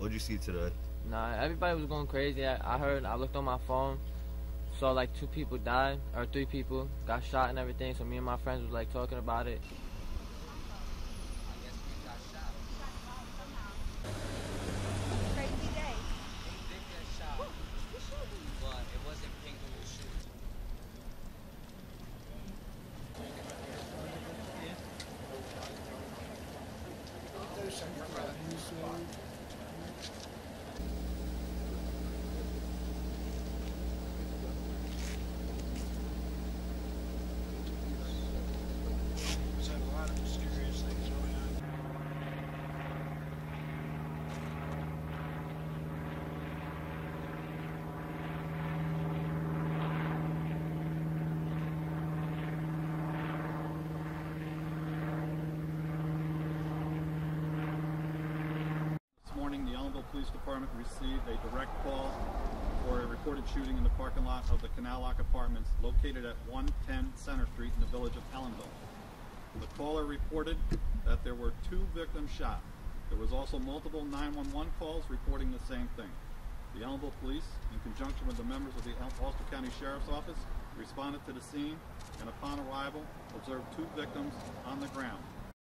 What'd you see today? Nah, everybody was going crazy. I looked on my phone, saw like 2 people died, or 3 people got shot and everything, so me and my friends was like talking about it. Crazy day. They did get shot, but it wasn't pink when you shoot. This morning, the Ellenville Police Department received a direct call for a reported shooting in the parking lot of the Canal Lock Apartments located at 110 Center Street in the village of Ellenville. The caller reported that there were 2 victims shot. There was also multiple 911 calls reporting the same thing. The Ellenville Police, in conjunction with the members of the Ulster County Sheriff's Office, responded to the scene and upon arrival observed 2 victims on the ground.